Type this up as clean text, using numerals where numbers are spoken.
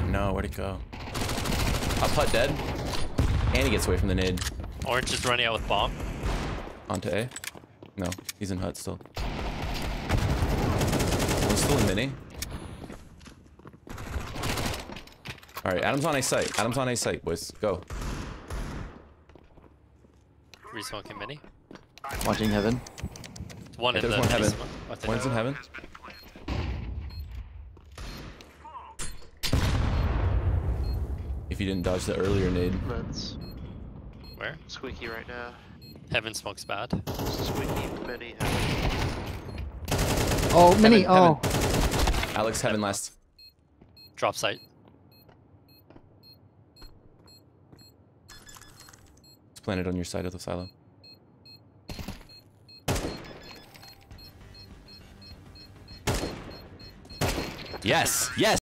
no, where'd it go? Up hut dead. And he gets away from the nade. Orange is running out with bomb. Onto A. No, he's in hut still. One's still in mini. Alright, Adam's on A site. Adam's on A site, boys. Go. Resmoking mini. Watching heaven. One in There's the one heaven. mini. One's in heaven. If you didn't dodge the earlier nade. That's Where? squeaky right now. Heaven smokes bad. Squeaky, many. Oh, mini. Heaven, Oh. Alex, heaven last. Drop site. It's planted on your side of the silo. Yes! Yes!